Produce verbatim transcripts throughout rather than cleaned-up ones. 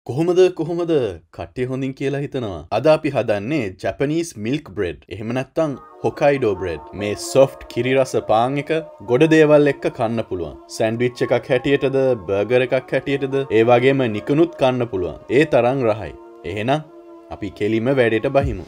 කොහොමද කොහොමද කට්ටිය හොඳින් කියලා හිතනවා. අද අපි හදන්නේ Japanese milk bread. එහෙම නැත්නම් Hokkaido bread. මේ soft කිරි රස පාන් එක ගොඩ දේවල් එක්ක කන්න පුළුවන්. සෑන්ඩ්විච් එකක් හැටියටද, බර්ගර් එකක් හැටියටද, ඒ වගේම නිකුනුත් කන්න පුළුවන්. ඒ තරම් රහයි. එහෙනම් අපි කෙලිම වැඩේට බහිමු.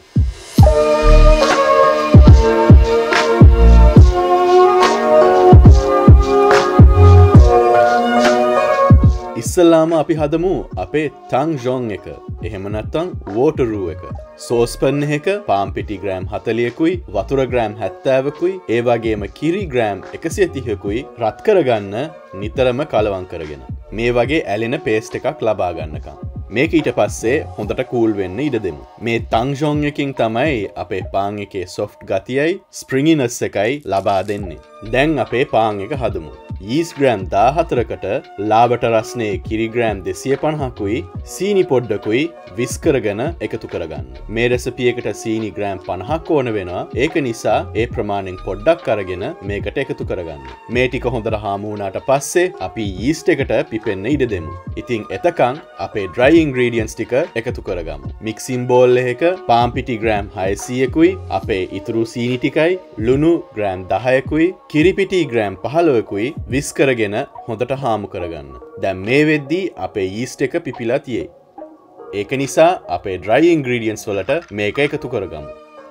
ඉස්සල්ලාම අපි හදමු අපේ තංජොන් එක. එහෙම නැත්නම් වෝටරූ එක. සෝස්පන් එක පාන් පිටි ග්‍රෑම් හතලියකුයි වතුර ග්‍රෑම් හැත්තෑවකුයි ඒ වගේම කිරි ග්‍රෑම් එකසිය තිහකුයි රත් කරගන්න නිතරම කලවම් කරගෙන. මේ වගේ ඇලෙන පේස්ට් එකක් ලබා ගන්නකම්. මේක ඊට පස්සේ හොඳට කූල් වෙන්න ඉඩ දෙමු. මේ තංජොන් එකකින් තමයි අපේ පාන් එකේ සොෆ්ට් ගතියයි ස්ප්‍රින්ගිනස් එකයි ලබා දෙන්නේ. දැන් අපේ පාන් එක හදමු. යීස් ග්‍රෑම් දාහතරකට ලාබට රස්නේ කිරි ග්‍රෑම් දෙසිය පනහකුයි සීනි පොඩ්ඩකුයි විස් කරගෙන එකතු කරගන්න. මේ රෙසිපියකට සීනි ග්‍රෑම් පනහක් ඕන වෙනවා. ඒක නිසා ඒ ප්‍රමාණයෙන් පොඩ්ඩක් අරගෙන මේකට එකතු කරගන්න. මේ ටික හොඳට හාමු වුණාට පස්සේ අපි යීස්ට් එකට පිපෙන්න ඉඩ දෙමු. ඉතින් එතකන් අපේ dry ingredients ටික එකතු කරගමු. මික්සින් බෝල් එකක පාන් පිටි ග්‍රෑම් හයසීයකුයි අපේ ඉතුරු සීනි ටිකයි ලුණු ග්‍රෑම් දහයකුයි කිරි පිටි ග්‍රෑම් පහළොවකුයි විස් කරගෙන හොඳට හාමු කරගන්න. දැන් මේ වෙද්දී අපේ යීස්ට් එක පිපිලා තියෙයි. ඒක නිසා අපේ dry ingredients වලට මේක එකතු කරගමු.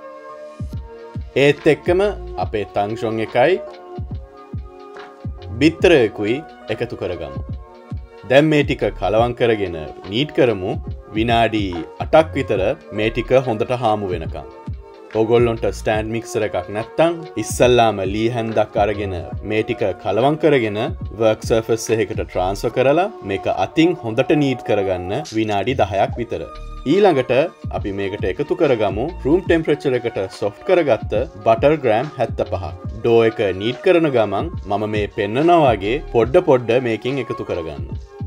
ඒත් එක්කම අපේ තංජොන් එකයි බිත්තරයකුයි එකතු කරගමු. දැන් මේ ටික කලවම් කරගෙන නීට් කරමු. විනාඩි අටක් විතර මේ ටික හොඳට හාමු වෙනකම්. ඔගොල්ලොන්ට ස්ටෑන්ඩ් මික්සර් එකක් නැත්තම් ඉස්සල්ලාම ලී හැන්දක් අරගෙන මේ ටික කලවම් කරගෙන වර්ක් සර්ෆස් එකකට ට්‍රාන්ස්ෆර් කරලා මේක අතින් හොඳට නීට් කරගන්න විනාඩි දහයක් විතර. ඊළඟට අපි මේකට එකතු කරගමු රූම් ටෙම්පරේචර් එකට සොෆ්ට් කරගත්ත බටර් ග්‍රෑම් හැත්තෑ පහක්. ඩෝ එක නීට් කරන ගමන් මම මේ පෙන්නනවා වගේ පොඩ පොඩ මේකෙන් එකතු කරගන්න.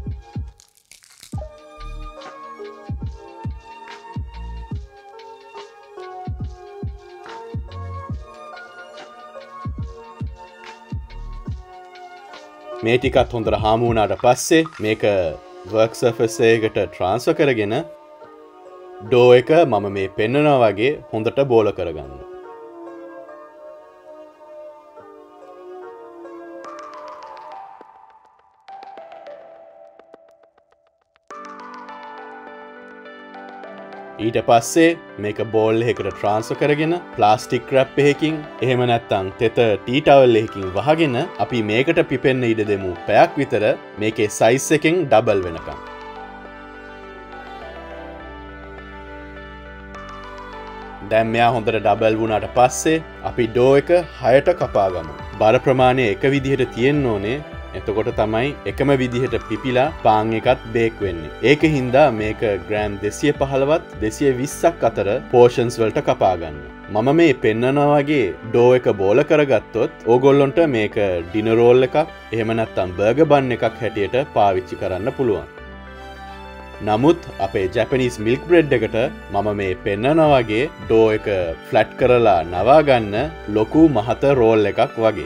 මේ ටිකත් හොඳට හාමු වුණාට පස්සේ මේක වර්ක් සර්ෆස් එකකට ට්‍රාන්ස්ෆර් කරගෙන ඩෝ එක මම මේ පෙන්නනවා වගේ හොඳට බෝල කරගන්න. ඊට පස්සේ මේක බෝල් එකකට ට්‍රාන්ස්ෆර් කරගෙන ප්ලාස්ටික් රැප් එකකින් එහෙම නැත්නම් තෙත ටී ටවල් එකකින් වහගෙන අපි මේකට පිපෙන්න ඉඩ දෙමු පැයක් විතර මේකේ සයිස් එකෙන් ඩබල් වෙනකම්. දැන් මෙයා හොඳට ඩබල් වුණාට පස්සේ අපි ඩෝ එක හයට කපා ගමු. බර ප්‍රමාණය එක විදිහට තියෙන්න ඕනේ. එතකොට තමයි එකම විදිහට පිපිලා පාන් එකත් බේක් වෙන්නේ. ඒක හින්දා මේක ග්‍රෑම් දෙසිය පහළොවත් දෙසිය විස්සක් අතර පෝෂන්ස් වලට කපා ගන්න. මම මේ පෙන්නනවා වගේ ඩෝ එක බෝල කරගත්තොත් ඕගොල්ලොන්ට මේක ඩිනර් රෝල් එකක් එහෙම නැත්නම් බර්ගර් බන් එකක් හැටියට පාවිච්චි කරන්න පුළුවන්. නමුත් අපේ Japanese milk bread එකට මම මේ පෙන්නනවා වගේ ඩෝ එක ෆ්ලැට් කරලා නවා ගන්න ලොකු මහත රෝල් එකක් වගේ.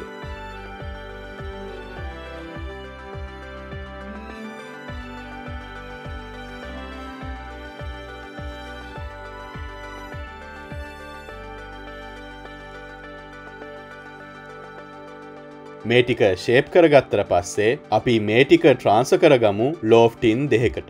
මේ ටික ෂේප් කරගත්තට පස්සේ අපි මේ ටික ට්‍රාන්ස්ෆර් කරගමු ලෝෆ් ටින් දෙකකට.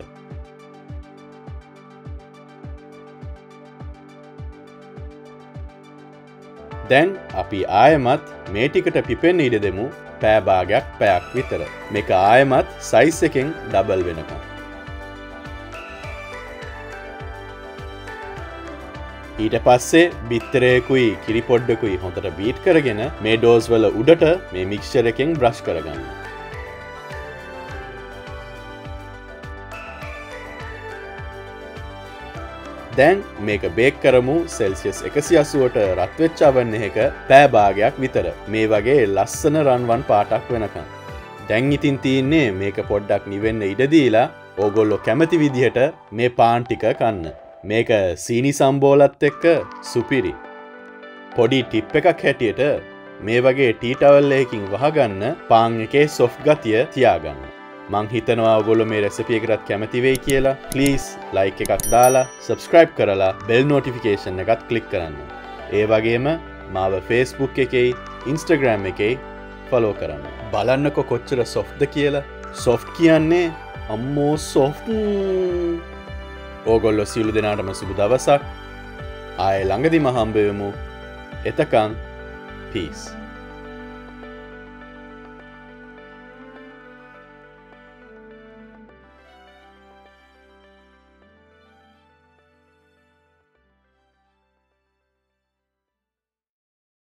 දැන් අපි ආයමත් මේ ටිකට පිපෙන්න ඉඩ දෙමු පෑ භාගයක් පැයක් විතර. මේක ආයමත් සයිස් එකෙන් ඩබල් වෙනකම්. ඊට පස්සේ බිත්තරයකුයි කිරි පොඩ්ඩකුයි හොඳට බීට් කරගෙන මේ ඩෝස් වල උඩට මේ මික්ස්චර් එකෙන් බ්‍රෂ් කරගන්න. දැන් මේක බේක් කරමු සෙල්සියස් එකසිය අසූවට රත් වෙච්ච oven එකක පැය භාගයක් විතර. මේ වගේ ලස්සන රන්වන් පාටක් වෙනකම්. දැන් ඉතින් තියෙන්නේ මේක පොඩ්ඩක් නිවෙන්න ඉඩ දීලා ඕගොල්ලෝ කැමති විදිහට මේ පාන් ටික කන්න. මේක සීනි සම්බෝලත් එක්ක සුපිරි. පොඩි ටිප් එකක් හැටියට මේ වගේ ටී ටවල් එකකින් වහගන්න පාන් එකේ සොෆ්ට් ගතිය තියාගන්න. මං හිතනවා ඔයගොල්ලෝ මේ රෙසිපි එකටත් කැමති වෙයි කියලා. ප්ලීස් ලයික් එකක් දාලා සබ්ස්ක්‍රයිබ් කරලා බෙල් නොටිෆිකේෂන් එකත් ක්ලික් කරන්න. ඒ වගේම මාව Facebook එකේ Instagram එකේ ෆලෝ කරන්න. බලන්නකො කොච්චර සොෆ්ට්ද කියලා. සොෆ්ට් කියන්නේ අම්මෝ සොෆ්ට්. ඕගොල්ලෝ සියලු දෙනාටම සුබ දවසක්. ආයේ ළඟදිම හම්බෙමු. එතකන් peace.